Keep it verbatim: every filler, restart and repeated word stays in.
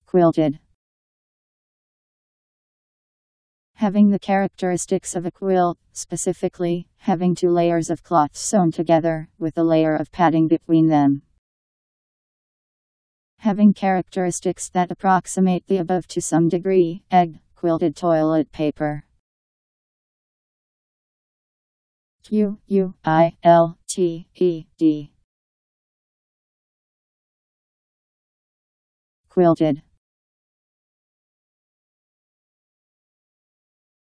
Quilted. Having the characteristics of a quilt, specifically, having two layers of cloth sewn together, with a layer of padding between them. Having characteristics that approximate the above to some degree. Egg, quilted toilet paper. Q U I L T E D. Quilted.